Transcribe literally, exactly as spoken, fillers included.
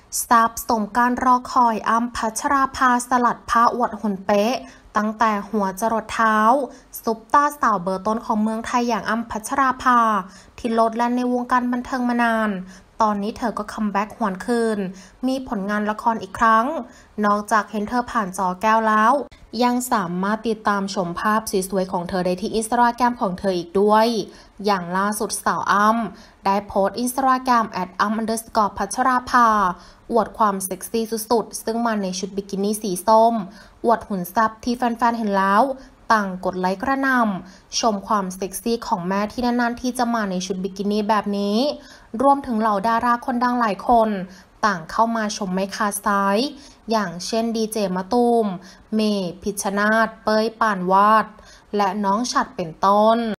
ทราบสมการรอคอยอ้ำพัชราภาสลัดผ้าอวดหุ่นเป๊ะตั้งแต่หัวจรดเท้าซุปตาสาวเบอร์ต้นของเมืองไทยอย่างอ้ำพัชราภาที่โลดแล่นในวงการบันเทิงมานานตอนนี้เธอก็คัมแบ็กหวนคืนมีผลงานละครอีกครั้งนอกจากเห็นเธอผ่านจอแก้วแล้วยังสามารถติดตามชมภาพสวยๆของเธอได้ที่อินสตาแกรมของเธออีกด้วยอย่างล่าสุดสาวอ้ำได้โพสต์อินสตาแกรมแอดอ้ำอันเดอร์สกอร์พัชราภาอวดความเซ็กซี่สุดๆซึ่งมาในชุดบิกินี่สีส้มอวดหุ่นแซ่บที่แฟนๆเห็นแล้วต่างกดไลค์กระหน่ำชมความเซ็กซี่ของแม่ที่นานๆที่จะมาในชุดบิกินี่แบบนี้รวมถึงเหล่าดาราคนดังหลายคนต่างเข้ามาชมไม่ขาดสายอย่างเช่นดีเจมะตูมเมย์พิชชนาธิ์เป้ยป่านวาดและน้องฉัตรเป็นต้น